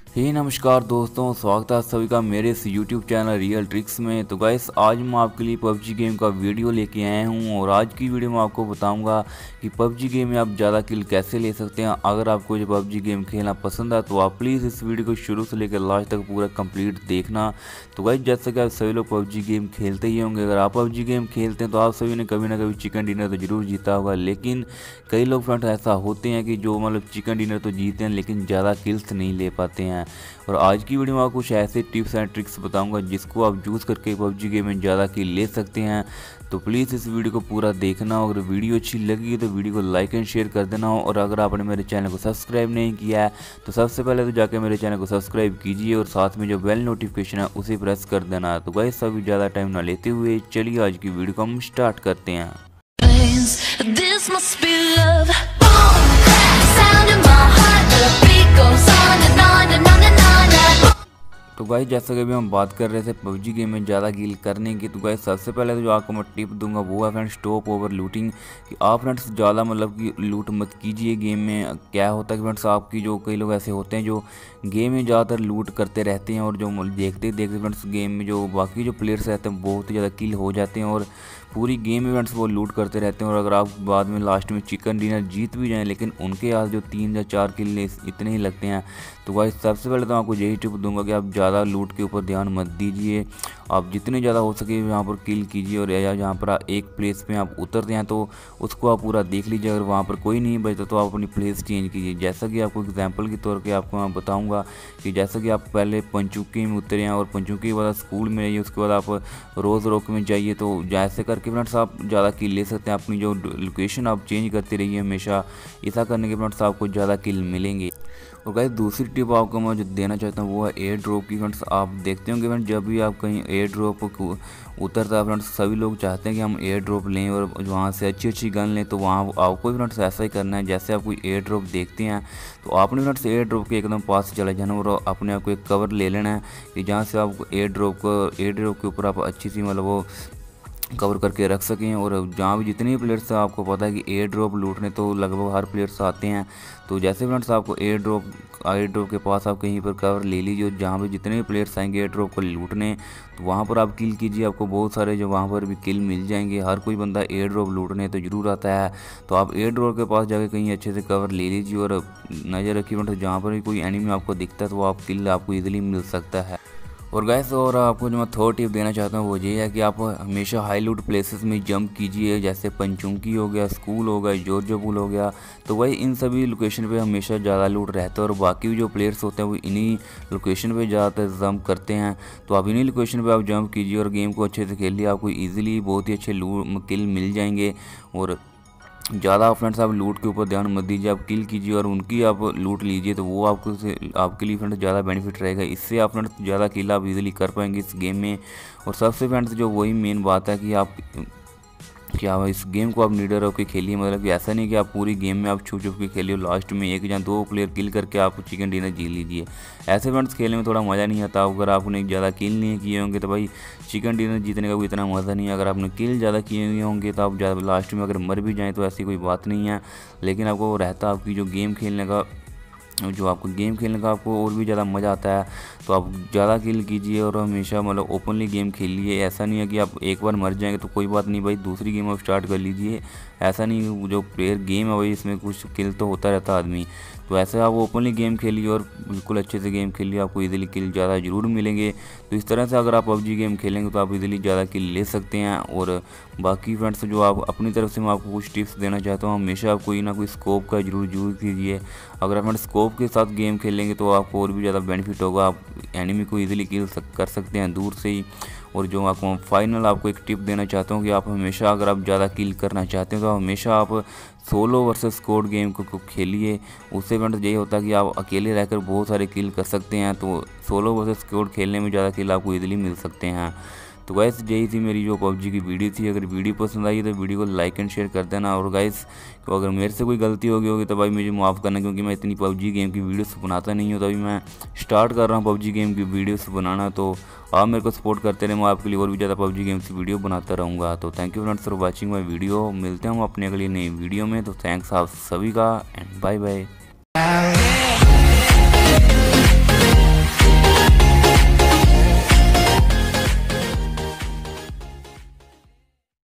हे नमस्कार दोस्तों, स्वागत है आप सभी का मेरे इस यूट्यूब चैनल रियल ट्रिक्स में। तो गाइस आज मैं आपके लिए पबजी गेम का वीडियो लेके आया हूं और आज की वीडियो में आपको बताऊंगा कि पबजी गेम में आप ज़्यादा किल कैसे ले सकते हैं। अगर आपको ये पबजी गेम खेलना पसंद है तो आप प्लीज़ इस वीडियो को शुरू से लेकर लास्ट तक पूरा कंप्लीट देखना। तो गाइस जैसे कि आप सभी लोग पबजी गेम खेलते ही होंगे, अगर आप पबजी गेम खेलते हैं तो आप सभी ने कभी ना कभी चिकन डिनर तो जरूर जीता होगा। लेकिन कई लोग फ्रेंड्स ऐसा होते हैं कि जो मतलब चिकन डिनर तो जीते हैं लेकिन ज़्यादा किल्स नहीं ले पाते हैं। और आज की वीडियो में आपको कुछ ऐसे टिप्स एंड ट्रिक्स बताऊंगा जिसको आप यूज़ करके पबजी गेम में ज़्यादा किल ले सकते हैं। तो प्लीज़ इस वीडियो को पूरा देखना। अगर वीडियो अच्छी लगी तो वीडियो को लाइक एंड शेयर कर देना। और अगर आपने मेरे चैनल को सब्सक्राइब नहीं किया है तो सबसे पहले तो जाके मेरे चैनल को सब्सक्राइब कीजिए और साथ में जो बेल नोटिफिकेशन है उसे प्रेस कर देना। तो गाइस अभी ज़्यादा टाइम ना लेते हुए चलिए आज की वीडियो को हम स्टार्ट करते हैं। This must be love. Boom, clap, sound in my heart. The beat goes on and on and on and on. तो गाइस जैसा कि अभी हम बात कर रहे थे पबजी गेम में ज़्यादा किल करने की, तो गाइस सबसे पहले तो जो आपको मैं टिप दूंगा वो है फ्रेंड्स स्टॉप ओवर लूटिंग। कि आप फ्रेंड्स ज़्यादा मतलब कि लूट मत कीजिए गेम में। क्या होता है कि फ्रेंड्स आपकी जो कई लोग ऐसे होते हैं जो गेम में ज़्यादातर लूट करते रहते हैं और जो देखते देखते फ्रेंड्स गेम में जो बाकी जो प्लेयर्स रहते हैं बहुत ही ज़्यादा किल हो जाते हैं और पूरी गेम में फ्रेंड्स वो लूट करते रहते हैं। और अगर आप बाद में लास्ट में चिकन डिनर जीत भी जाएं लेकिन उनके पास जो 3 या 4 किल इतने ही लगते हैं। तो गाइस सबसे पहले तो आपको यही टिप दूंगा कि आप ज़्यादा लूट के ऊपर ध्यान मत दीजिए। आप जितने ज़्यादा हो सके यहाँ पर किल कीजिए और या जहाँ पर एक प्लेस पे आप उतरते हैं तो उसको आप पूरा देख लीजिए। अगर वहाँ पर कोई नहीं बचता तो आप अपनी प्लेस चेंज कीजिए। जैसा कि आपको एग्जांपल के तौर पे आपको मैं बताऊंगा कि जैसा कि आप पहले पंचुकी में उतरे हैं और पंचुकी के बाद स्कूल में रहिए, उसके बाद आप रोज़ रॉक में जाइए। तो जैसे करके फ्रेंड्स आप ज़्यादा किल ले सकते हैं। अपनी जो लोकेशन आप चेंज करते रहिए हमेशा। ऐसा करने के फ्रेंड्स आपको ज़्यादा किल मिलेंगे। और गाइस दूसरी टिप आपको मैं जो देना चाहता हूँ वो है एयर ड्रॉप की। फ्रेंड्स आप देखते होंगे फ्रेंड्स जब भी आप कहीं एयर ड्रॉप उतरता है फ्रेंड्स सभी लोग चाहते हैं कि हम एयर ड्रॉप लें और वहाँ से अच्छी अच्छी गन लें। तो वहाँ आपको फ्रेंड्स ऐसा ही करना है। जैसे आप कोई एयर ड्रॉप देखते हैं तो आपने फ्रेंड्स एयर ड्रॉप के एकदम पास चले जाना और अपने आप को एक कवर ले लेना है कि जहाँ से आप एयर ड्रॉप के ऊपर आप अच्छी सी मतलब वो कवर करके रख सकें। और जहाँ भी जितने भी प्लेयर्स हैं आपको पता है कि एयर ड्रॉप लूटने तो लगभग हर प्लेयर्स आते हैं। तो जैसे फ्रेंड्स आपको एयर ड्रॉप के पास आप कहीं पर कवर ले लीजिए और जहाँ भी जितने भी प्लेयर्स आएंगे एयर ड्रॉप को लूटने तो वहाँ पर आप किल कीजिए। आपको बहुत सारे जो वहाँ पर भी किल मिल जाएंगे। हर कोई बंदा एयर ड्रॉप लूटने तो जरूर आता है। तो आप एयर ड्रॉप के पास जाकर कहीं अच्छे से कवर ले लीजिए और नज़र रखिए फ्रेंड्स जहाँ पर भी कोई एनिमी आपको दिखता है तो आप किल आपको ईजिली मिल सकता है। और गाइस और आपको जो मैं थर्ड टिप देना चाहता हूँ वो ये है कि आप हमेशा हाई लूट प्लेसेस में जंप कीजिए। जैसे पंचुकी हो गया, स्कूल हो गया, जॉर्जिया पूल हो गया। तो वही इन सभी लोकेशन पे हमेशा ज़्यादा लूट रहता है और बाकी जो प्लेयर्स होते हैं वो इन्हीं लोकेशन पे ज़्यादातर जंप करते हैं। तो आप इन्हीं लोकेशन पे आप जंप कीजिए और गेम को अच्छे से खेलिए। आपको ईजिली बहुत ही अच्छे किल मिल जाएंगे। और ज़्यादा फ्रेंड्स आप लूट के ऊपर ध्यान मत दीजिए, आप किल कीजिए और उनकी आप लूट लीजिए। तो वो आपके लिए फ्रेंड्स ज़्यादा बेनिफिट रहेगा। इससे आप फ्रेंड्स ज़्यादा किल आप इजीली कर पाएंगे इस गेम में। और सबसे फ्रेंड्स जो वही मेन बात है कि आप इस गेम को आप लीडर होकर खेलिए। मतलब कि ऐसा नहीं कि आप पूरी गेम में आप छुप छुप के खेलिए, लास्ट में 1 या 2 प्लेयर किल करके आप चिकन डिनर जीत लीजिए। ऐसे फ्रेंड्स खेलने में थोड़ा मज़ा नहीं आता। अगर आपने ज़्यादा किल नहीं किए होंगे तो भाई चिकन डिनर जीतने का भी इतना मज़ा नहीं है। अगर आपने किल ज़्यादा किए हुए होंगे तो आप ज़्यादा लास्ट में अगर मर भी जाएँ तो ऐसी कोई बात नहीं है। लेकिन आपको रहता आपकी जो गेम खेलने का आपको और भी ज़्यादा मज़ा आता है। तो आप ज़्यादा किल कीजिए और हमेशा मतलब ओपनली गेम खेलिए। ऐसा नहीं है कि आप एक बार मर जाएंगे तो कोई बात नहीं भाई दूसरी गेम आप स्टार्ट कर लीजिए। ऐसा नहीं, जो प्लेयर गेम है भाई इसमें कुछ किल तो होता रहता है आदमी। तो ऐसे आप ओपनली गेम खेलिए और बिल्कुल अच्छे से गेम खेलिए, आपको इजीली किल ज़्यादा ज़रूर मिलेंगे। तो इस तरह से अगर आप पबजी गेम खेलेंगे तो आप इजीली ज़्यादा किल ले सकते हैं। और बाकी फ्रेंड्स जो आप अपनी तरफ से मैं आपको कुछ टिप्स देना चाहता हूँ, हमेशा आप कोई ना कोई स्कोप का जरूर यूज़ कीजिए। अगर आप स्कोप के साथ गेम खेलेंगे तो आपको और भी ज़्यादा बेनिफिट होगा। आप एनिमी को ईजिली किल कर सकते हैं दूर से ही। और जो आपको फाइनल आपको एक टिप देना चाहता हूँ कि आप हमेशा अगर आप ज़्यादा किल करना चाहते हैं तो हमेशा आप सोलो वर्सेस स्क्वाड गेम को खेलिए। उससे फ्रेंड्स यही होता है कि आप अकेले रहकर बहुत सारे किल कर सकते हैं। तो सोलो वर्सेस स्क्वाड खेलने में ज़्यादा किल आपको ईजिली मिल सकते हैं। तो गाइस यही थी मेरी जो पबजी की वीडियो थी। अगर वीडियो पसंद आई तो वीडियो को लाइक एंड शेयर कर देना। और गाइस तो अगर मेरे से कोई गलती होगी तो भाई मुझे माफ़ करना, क्योंकि मैं इतनी पबजी गेम की वीडियोस बनाता नहीं हूँ। तो अभी मैं स्टार्ट कर रहा हूँ पबजी गेम की वीडियोस बनाना। तो आप मेरे को सपोर्ट करते रहे, मैं आपके लिए और भी ज़्यादा पबजी गेम की वीडियो बनाता रहूँगा। तो thank you friends for watching my video. मिलते हैं हम अपने अगली नई वीडियो में। तो थैंक्स आप सभी का एंड बाय बाय।